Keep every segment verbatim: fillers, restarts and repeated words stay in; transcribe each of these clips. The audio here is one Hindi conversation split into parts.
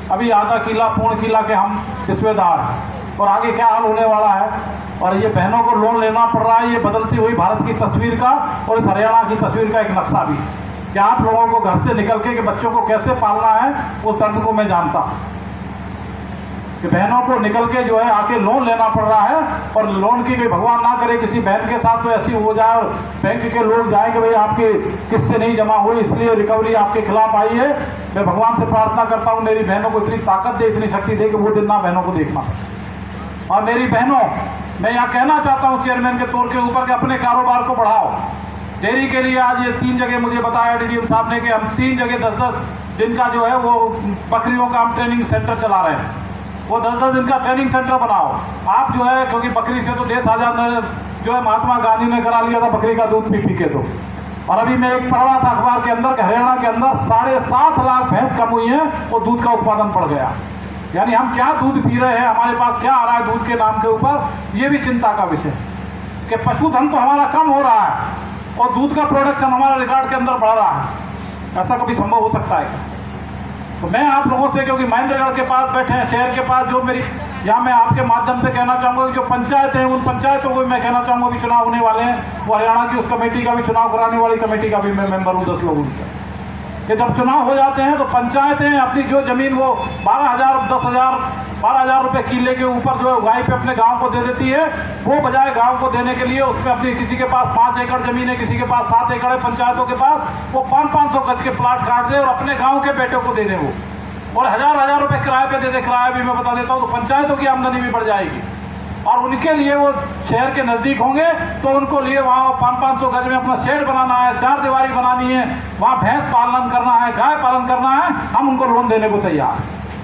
अभी आधा किला पौन किला के हम हिस्सेदार हैं और आगे क्या हाल होने वाला है। और ये बहनों को लोन लेना पड़ रहा है, ये बदलती हुई भारत की तस्वीर का और इस हरियाणा की तस्वीर का एक नक्शा भी कि आप लोगों को घर से निकल के कि बच्चों को कैसे पालना है उस दर्द को मैं जानता हूँ कि बहनों को निकल के जो है आके लोन लेना पड़ रहा है। और लोन की कोई भगवान ना करे किसी बहन के साथ तो ऐसी हो जाए और बैंक के लोग जाए कि भाई आपकी किससे नहीं जमा हुई इसलिए रिकवरी आपके खिलाफ आई है। मैं भगवान से प्रार्थना करता हूँ मेरी बहनों को इतनी ताकत दे, इतनी शक्ति दे कि वो दिन ना बहनों को देखना। और मेरी बहनों, मैं यहाँ कहना चाहता हूँ चेयरमैन के तौर के ऊपर कि अपने कारोबार को बढ़ाओ। डेयरी के लिए आज ये तीन जगह मुझे बताया डीडीएम साहब ने कि हम तीन जगह दस दस दिन का जो है वो बकरियों का हम ट्रेनिंग सेंटर चला रहे हैं। वो दस दस दिन का ट्रेनिंग सेंटर बनाओ आप जो है, क्योंकि बकरी से तो देश आजाद जो है महात्मा गांधी ने करा लिया था बकरी का दूध पी पी के। तो और अभी मैं एक पढ़ रहा था अखबार के अंदर हरियाणा के अंदर साढ़े सात लाख भैंस कम हुई है और दूध का उत्पादन बढ़ गया। यानी हम क्या दूध पी रहे हैं, हमारे पास क्या आ रहा है दूध के नाम के ऊपर, ये भी चिंता का विषय कि पशुधन तो हमारा कम हो रहा है और दूध का प्रोडक्शन हमारा रिकॉर्ड के अंदर बढ़ रहा है। ऐसा कभी संभव हो सकता है क्या? तो मैं आप लोगों से, क्योंकि महेंद्रगढ़ के पास बैठे हैं, शहर के पास, जो मेरी यहाँ मैं आपके माध्यम से कहना चाहूँगा कि जो पंचायत है उन पंचायतों को मैं कहना चाहूँगा अभी चुनाव होने वाले हैं, वो हरियाणा की उस कमेटी का भी चुनाव कराने वाली कमेटी का भी मैं मेंबर हूँ, दस लोगों का, कि जब चुनाव हो जाते हैं तो पंचायतें अपनी जो जमीन वो बारह हजार दस हजार बारह हजार रुपये किले के ऊपर जो है उगाई पे अपने गांव को दे देती है। वो बजाय गांव को देने के लिए उसमें अपनी किसी के पास पाँच एकड़ जमीन है, किसी के पास सात एकड़ है, पंचायतों के पास वो पाँच पाँच सौ गज के प्लाट काट दे और अपने गाँव के बेटों को दे दें वो, और हजार हजार रुपये किराए पे दे दे। किराया भी मैं बता देता हूँ, तो पंचायतों की आमदनी भी बढ़ जाएगी और उनके लिए वो शहर के नज़दीक होंगे तो उनको लिए वहाँ पाँच पाँच सौ गज में अपना शेड बनाना है, चार दीवारी बनानी है, वहाँ भैंस पालन करना है, गाय पालन करना है, हम उनको लोन देने को तैयार,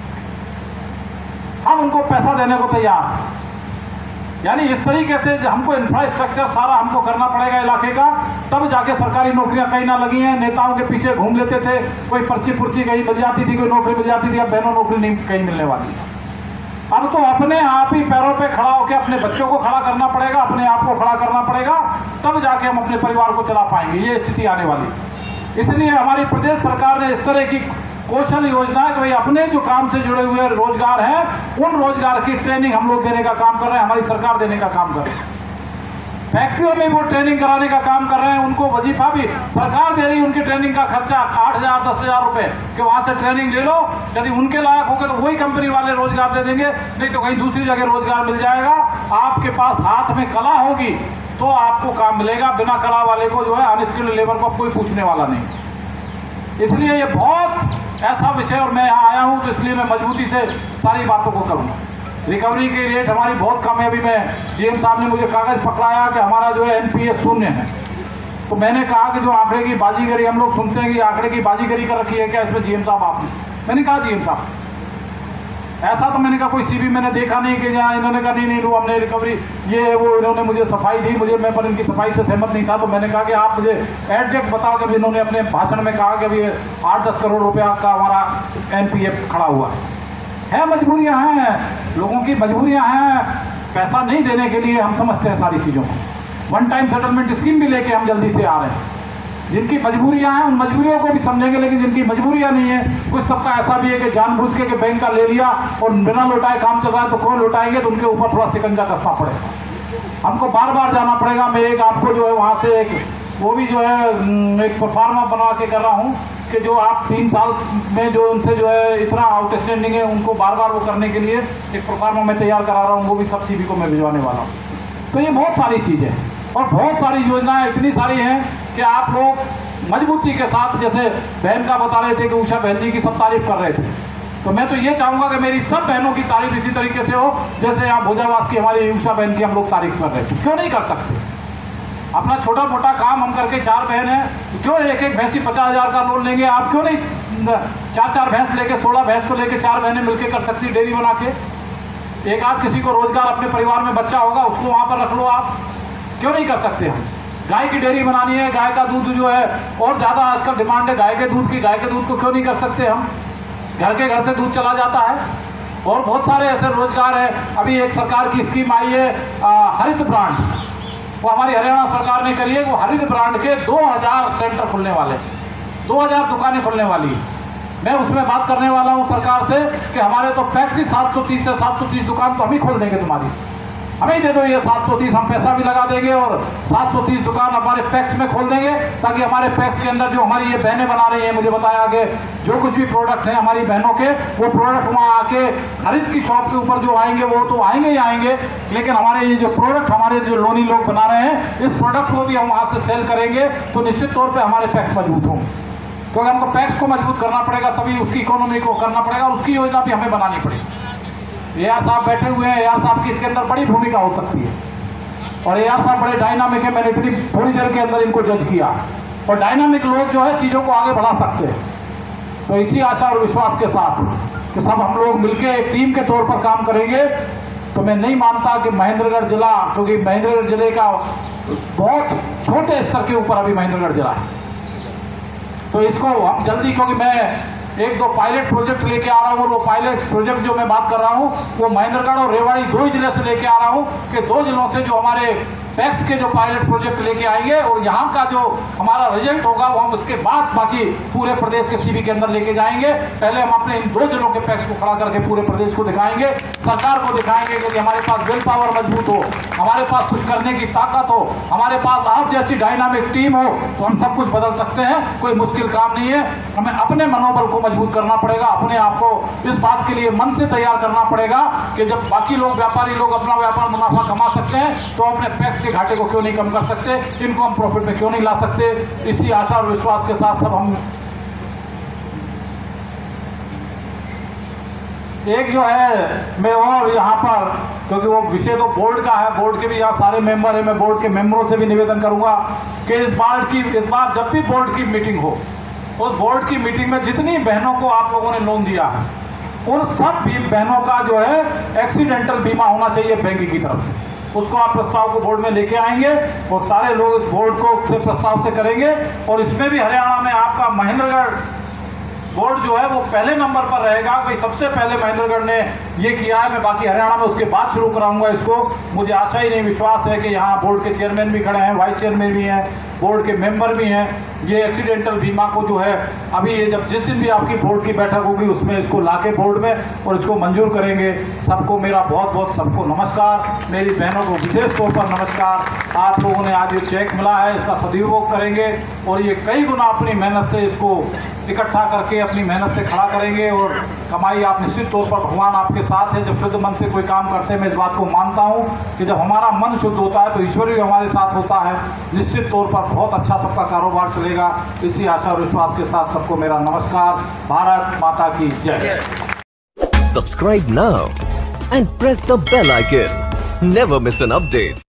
हम उनको पैसा देने को तैयार। यानी इस तरीके से हमको इंफ्रास्ट्रक्चर सारा हमको करना पड़ेगा इलाके का, तब जाके सरकारी नौकरियां कहीं ना लगी हैं। नेताओं के पीछे घूम लेते थे, कोई पर्ची पुर्ची कहीं मिल जाती थी, कोई नौकरी मिल जाती थी, अब बहनों नौकरी नहीं कहीं मिलने वाली। अब तो अपने आप ही पैरों पे खड़ा होकर अपने बच्चों को खड़ा करना पड़ेगा, अपने आप को खड़ा करना पड़ेगा, तब जाके हम अपने परिवार को चला पाएंगे। ये स्थिति आने वाली। इसलिए हमारी प्रदेश सरकार ने इस तरह की कौशल योजना है कि भाई अपने जो काम से जुड़े हुए रोजगार हैं उन रोजगार की ट्रेनिंग हम लोग देने का काम कर रहे हैं, हमारी सरकार देने का काम कर रही है। फैक्ट्रियों में वो ट्रेनिंग कराने का काम कर रहे हैं, उनको वजीफा भी सरकार दे रही है, उनकी ट्रेनिंग का खर्चा आठ हजार दस हजार रुपये कि वहाँ से ट्रेनिंग ले लो, यदि उनके लायक होगा तो वही कंपनी वाले रोजगार दे देंगे, नहीं तो कहीं दूसरी जगह रोजगार मिल जाएगा। आपके पास हाथ में कला होगी तो आपको काम मिलेगा, बिना कला वाले को जो है अनस्किल्ड लेबर को कोई पूछने वाला नहीं। इसलिए ये बहुत ऐसा विषय और मैं यहाँ आया हूँ तो इसलिए मैं मजबूती से सारी बातों को करूँगा। रिकवरी की रेट हमारी बहुत कम है। अभी मैं जीएम साहब ने मुझे कागज पकड़ाया कि हमारा जो है एनपीएस शून्य है, तो मैंने कहा कि जो आंकड़े की बाजीगरी हम लोग सुनते हैं कि आंकड़े की बाजीगरी कर रखी है क्या इसमें जीएम साहब आपने? मैंने कहा जीएम साहब ऐसा तो मैंने कहा कोई सीबी मैंने देखा नहीं कि जहाँ इन्होंने कहा नहीं नहीं वो हमने रिकवरी ये वो इन्होंने मुझे सफाई दी, मुझे मैं पर इनकी सफाई से सहमत नहीं था। तो मैंने कहा कि आप मुझे एडजेक्ट बताओ कि इन्होंने अपने भाषण में कहा कि अभी आठ दस करोड़ रुपया का हमारा एनपीएफ खड़ा हुआ है। मजबूरियाँ हैं, लोगों की मजबूरियाँ हैं, पैसा नहीं देने के लिए हम समझते हैं सारी चीज़ों को। वन टाइम सेटलमेंट स्कीम भी लेके हम जल्दी से आ रहे हैं। जिनकी मजबूरियां हैं उन मजबूरियों को भी समझेंगे, लेकिन जिनकी मजबूरियां नहीं है, कुछ सबका ऐसा भी है कि जानबूझ के कि बैंक का ले लिया और बिना लौटाए काम चल रहा है तो कौन लौटाएंगे, तो उनके ऊपर थोड़ा शिकंजा कसना पड़ेगा, हमको बार बार जाना पड़ेगा। मैं एक आपको जो है वहाँ से एक वो भी जो है एक परफॉर्मा बना के कर रहा हूँ कि जो आप तीन साल में जो उनसे जो है इतना आउटस्टैंडिंग है उनको बार बार वो करने के लिए एक परफॉर्मा मैं तैयार करा रहा हूँ, वो भी सब सी बी को मैं भिजवाने वाला हूँ। तो ये बहुत सारी चीज़ें और बहुत सारी योजनाएं इतनी सारी हैं कि आप लोग मजबूती के साथ, जैसे बहन का बता रहे थे कि उषा बहन जी की सब तारीफ कर रहे थे, तो मैं तो ये चाहूँगा कि मेरी सब बहनों की तारीफ इसी तरीके से हो जैसे यहाँ भोजावास की हमारी उषा बहन की हम लोग तारीफ कर रहे थे। क्यों नहीं कर सकते? अपना छोटा मोटा काम हम करके, चार बहन हैं, क्यों एक एक भैंसी पचास हजार का लोन लेंगे? आप क्यों नहीं चार चार भैंस लेके, सोलह भैंस को लेके चार बहनें मिलकर कर सकती डेयरी बना के? एक आध किसी को रोजगार, अपने परिवार में बच्चा होगा उसको वहाँ पर रख लो आप, क्यों नहीं कर सकते? हम गाय की डेयरी बनानी है, गाय का दूध जो है और ज़्यादा आजकल डिमांड है गाय के दूध की, गाय के दूध को क्यों नहीं कर सकते? हम घर के घर से दूध चला जाता है और बहुत सारे ऐसे रोजगार है। अभी एक सरकार की स्कीम आई है हरित ब्रांड, वो हमारी हरियाणा सरकार ने करी है। वो हरित ब्रांड के दो हज़ार सेंटर खुलने वाले, दो हज़ार दुकानें खुलने वाली है। मैं उसमें बात करने वाला हूं सरकार से कि हमारे तो पैक्स ही सात सौ तीस से सात सौ तीस दुकान तो हम ही खोल देंगे तुम्हारी, हमें ही दे दो ये सात सौ तीस, हम पैसा भी लगा देंगे और सात सौ तीस दुकान हमारे पैक्स में खोल देंगे, ताकि हमारे पैक्स के अंदर जो हमारी ये बहनें बना रही हैं, मुझे बताया कि जो कुछ भी प्रोडक्ट हैं हमारी बहनों के, वो प्रोडक्ट वहाँ आके खरीद की शॉप के ऊपर जो आएंगे वो तो आएंगे ही आएंगे, लेकिन हमारे ये जो प्रोडक्ट हमारे जो लोनी लोग बना रहे हैं, इस प्रोडक्ट को भी हम वहाँ से सेल करेंगे, तो निश्चित तौर पर हमारे पैक्स मजबूत होंगे, क्योंकि हमको पैक्स को मजबूत करना पड़ेगा, तभी उसकी इकोनॉमी को करना पड़ेगा, उसकी योजना भी हमें बनानी पड़ेगी। ए आर साहब बैठे हुए हैं, ए आर साहब की इसके अंदर बड़ी भूमिका हो सकती है, और ए आर साहब बड़े डायनामिक है, मैंने इतनी थोड़ी देर के अंदर इनको जज किया, और डायनामिक लोग जो है चीज़ों को आगे बढ़ा सकते हैं। तो इसी आशा और विश्वास के साथ कि सब हम लोग मिलकर एक टीम के तौर पर काम करेंगे, तो मैं नहीं मानता कि महेंद्रगढ़ जिला, क्योंकि महेंद्रगढ़ जिले का बहुत छोटे स्तर के ऊपर अभी महेंद्रगढ़ जिला है, तो इसको हम जल्दी, क्योंकि मैं एक दो पायलट प्रोजेक्ट लेके आ रहा हूँ, और वो पायलट प्रोजेक्ट जो मैं बात कर रहा हूँ वो महेंद्रगढ़ और रेवाड़ी दो ही जिले से लेके आ रहा हूँ, कि दो जिलों से जो हमारे पैक्स के जो पायलट प्रोजेक्ट लेके आएंगे, और यहाँ का जो हमारा रिजल्ट होगा वो हम उसके बाद बाकी पूरे प्रदेश के सीबी के अंदर लेके जाएंगे। पहले हम अपने इन दो जिलों के पैक्स को खड़ा करके पूरे प्रदेश को दिखाएंगे, सरकार को दिखाएंगे कि हमारे पास विल पावर मजबूत हो, हमारे पास कुछ करने की ताकत हो, हमारे पास आप जैसी डायनामिक टीम हो, तो हम सब कुछ बदल सकते हैं। कोई मुश्किल काम नहीं है, हमें अपने मनोबल को मजबूत करना पड़ेगा, अपने आप को इस बात के लिए मन से तैयार करना पड़ेगा कि जब बाकी लोग व्यापारी लोग अपना व्यापार मुनाफा कमा सकते हैं, तो अपने पैक्स के घाटे को क्यों नहीं कम कर सकते, इनको हम प्रॉफिट में क्यों नहीं ला सकते। इसी आशा और विश्वास के साथ सब हम एक जो है मैं और यहाँ पर, क्योंकि वो विषय तो बोर्ड का है, बोर्ड के भी यहाँ सारे मेंबर हैं, मैं बोर्ड के मेंबरों से भी निवेदन करूंगा कि इस बार की इस बार जब भी बोर्ड की मीटिंग हो, उस बोर्ड की मीटिंग में जितनी बहनों को आप लोगों ने लोन दिया है, उन सब भी बहनों का जो है एक्सीडेंटल बीमा होना चाहिए बैंक की तरफ से। उसको आप प्रस्ताव को बोर्ड में लेके आएंगे और सारे लोग इस बोर्ड को से प्रस्ताव से करेंगे, और इसमें भी हरियाणा में आपका महेंद्रगढ़ बोर्ड जो है वो पहले नंबर पर रहेगा। भाई सबसे पहले महेंद्रगढ़ ने ये किया है, मैं बाकी हरियाणा में उसके बाद शुरू कराऊंगा इसको। मुझे आशा ही नहीं, विश्वास है कि यहाँ बोर्ड के चेयरमैन भी खड़े हैं, वाइस चेयरमैन भी हैं, बोर्ड के मेंबर भी हैं। ये एक्सीडेंटल बीमा को जो है अभी ये जब जिस दिन भी आपकी बोर्ड की बैठक होगी उसमें इसको लाके बोर्ड में और इसको मंजूर करेंगे। सबको मेरा बहुत बहुत सबको नमस्कार, मेरी बहनों को विशेष तौर पर नमस्कार। आप लोगों ने आज ये चेक मिला है, इसका सदुपयोग करेंगे और ये कई गुना अपनी मेहनत से इसको इकट्ठा करके अपनी मेहनत से खड़ा करेंगे, और कमाई आप निश्चित तौर पर, भगवान आपके साथ है। जब शुद्ध मन से कोई काम करते हैं, मैं इस बात को मानता हूँ कि जब हमारा मन शुद्ध होता है तो ईश्वर भी हमारे साथ होता है। निश्चित तौर पर बहुत अच्छा सबका कारोबार चलेगा। इसी आशा और विश्वास के साथ सबको मेरा नमस्कार। भारत माता की जय। Subscribe now and press the bell icon. Never miss an update.